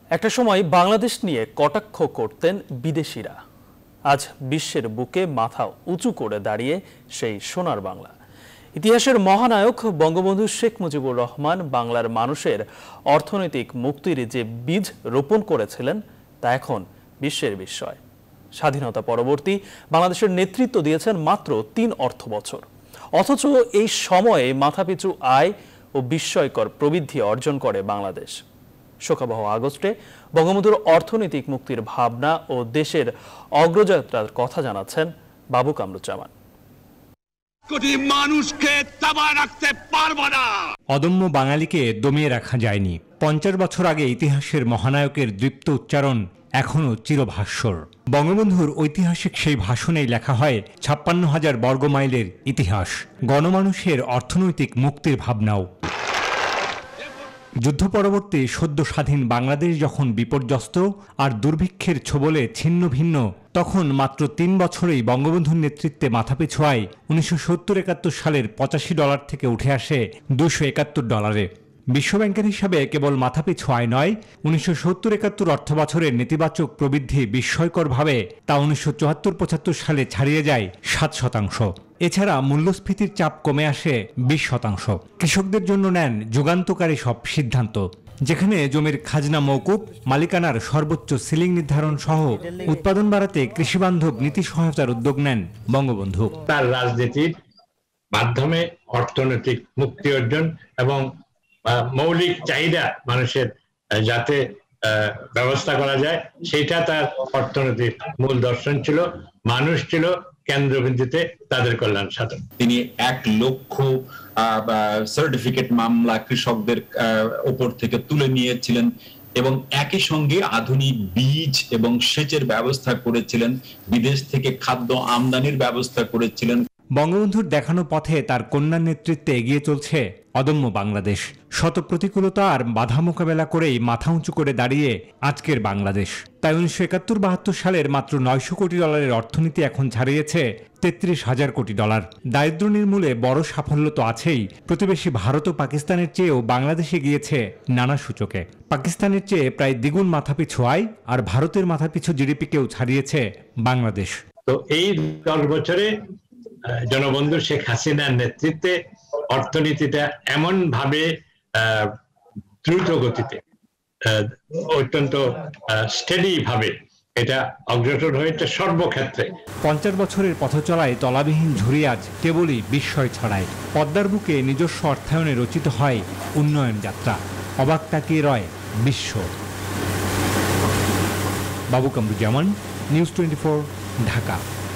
একটা সময় বাংলাদেশ নিয়ে কটাক্ষ করতেন বিদেশিরা। আজ বিশ্বের বুকে মাথা উঁচু করে দাঁড়িয়ে সেই সোনার বাংলা। ইতিহাসের মহানায়ক বঙ্গবন্ধু শেখ মুজিবুর রহমান বাংলার মানুষের অর্থনৈতিক মুক্তির যে বীজ রোপণ করেছিলেন তা এখন বিশ্বের বিস্ময়। স্বাধীনতা পরবর্তী বাংলাদেশের নেতৃত্ব দিয়েছেন মাত্র ৩ অর্থবছর, অথচ এই সময়ে মাথাপিছু আয় ও বিস্ময়কর প্রবৃদ্ধি অর্জন করে বাংলাদেশ। শোকাবহ আগস্টে বঙ্গবন্ধুর অর্থনৈতিক মুক্তির ভাবনা ও দেশের অগ্রযাত্রার কথা জানাচ্ছেন বাবু কামরুজ্জামান। অদম্য বাঙালিকে দমিয়ে রাখা যায়নি। ৫০ বছর আগে ইতিহাসের মহানায়কের দৃপ্ত উচ্চারণ এখনও চিরভাস্বর। বঙ্গবন্ধুর ঐতিহাসিক সেই ভাষণেই লেখা হয় ৫৬,০০০ বর্গমাইলের ইতিহাস, গণমানুষের অর্থনৈতিক মুক্তির ভাবনাও। যুদ্ধ পরবর্তী সদ্য স্বাধীন বাংলাদেশ যখন বিপর্যস্ত আর দুর্ভিক্ষের ছোবলে ছিন্ন ভিন্ন, তখন মাত্র ৩ বছরেই বঙ্গবন্ধুর নেতৃত্বে মাথাপিছু আয় ১৯৭০-৭১ সালের $৮৫ থেকে উঠে আসে $২৭১। বিশ্বব্যাংকের হিসাবে কেবল মাথাপিছু আয় নয়, ১৯৭০-৭১ অর্থবছরের নেতিবাচক প্রবৃদ্ধি বিস্ময়করভাবে তা ১৯৭৪-৭৫ সালে ছাড়িয়ে যায় ৭%। এছাড়া মূল্যস্ফীতির চাপ কমে আসে ২০%। কৃষকদের জন্য নেন যুগান্তকারী সব সিদ্ধান্ত, যেখানে জমির খাজনা মওকুফ, মালিকানার সর্বোচ্চ সিলিং নির্ধারণ সহ উৎপাদন বাড়াতে কৃষিবান্ধব নীতি সহায়তার উদ্যোগ নেন বঙ্গবন্ধু। তার রাজনীতির মাধ্যমে অর্থনৈতিক মুক্তি অর্জন এবং মৌলিক চাহিদা মানুষের যাতে ব্যবস্থা করা যায়, সেটা তার অর্থনৈতিক মূল দর্শন ছিল। মানুষ ছিল কেন্দ্রবিন্দুতে, তাদের কল্যাণ সাধন। তিনি ১ লক্ষ সার্টিফিকেট মামলা কৃষকদের উপর থেকে তুলে নিয়েছিলেন এবং একই সঙ্গে আধুনিক বীজ এবং সেচের ব্যবস্থা করেছিলেন, বিদেশ থেকে খাদ্য আমদানির ব্যবস্থা করেছিলেন। বঙ্গবন্ধুর দেখানো পথে তার কন্যার নেতৃত্বে এগিয়ে চলছে অদম্য বাংলাদেশ। শত প্রতিকূলতা আর বাধা মোকাবেলা করেই মাথা উঁচু করে দাঁড়িয়ে আজকের বাংলাদেশ। তাই ১৯৭১-৭২ সালের মাত্র $৯০০ কোটি অর্থনীতি এখন ছাড়িয়েছে $৩৩,০০০ কোটি। দারিদ্র নির্মূলে বড় সাফল্য তো আছেই, প্রতিবেশী ভারত ও পাকিস্তানের চেয়েও বাংলাদেশে গিয়েছে নানা সূচকে। পাকিস্তানের চেয়ে প্রায় দ্বিগুণ মাথাপিছু আয় আর ভারতের মাথাপিছু জিডিপিকেও ছাড়িয়েছে বাংলাদেশ। তো এই ১০ বছরে জনবন্ধু শেখ হাসিনার নেতৃত্বে অর্থনীতিটা এমন ভাবে দ্রুত গতিতে, অত্যন্ত স্টেডি ভাবে এটা অগ্রসর হয়েছে সর্বক্ষেত্রে। ৫০ বছরের পথচলায় তলাবিহীন ঝুড়ি আজ কেবলই বিস্ময় ছড়ায়। পদ্মার বুকে নিজস্ব অর্থায়নে রচিত হয় উন্নয়ন যাত্রা, অবাক তাকিয়ে রয় বিশ্ব। বাবু কামরুজ্জামান, নিউজ 24, ঢাকা।